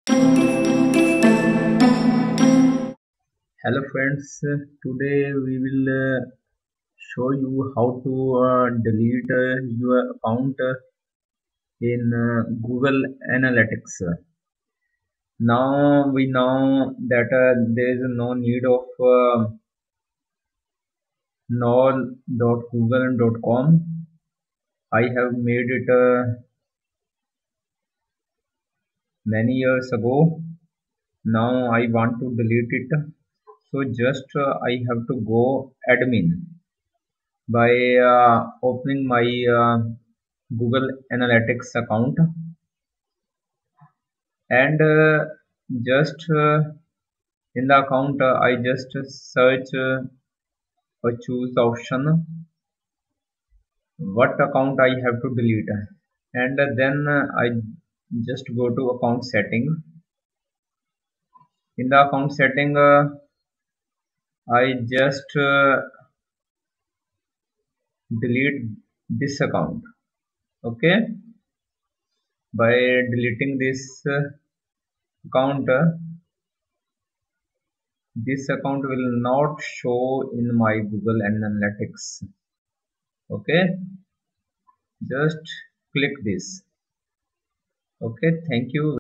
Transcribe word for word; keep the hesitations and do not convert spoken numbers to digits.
Hello friends, today we will uh, show you how to uh, delete uh, your account uh, in uh, Google Analytics. Now we know that uh, there is no need of uh, null dot google dot com. I have made it uh, many years ago. Now I want to delete it. So just uh, I have to go admin by uh, opening my uh, Google Analytics account and uh, just uh, in the account uh, I just search uh, or choose option what account I have to delete, and then uh, I just go to account setting. In the account setting uh, I just uh, delete this account. Okay, by deleting this uh, account uh, this account will not show in my Google Analytics. Okay, just click this. Okay, thank you.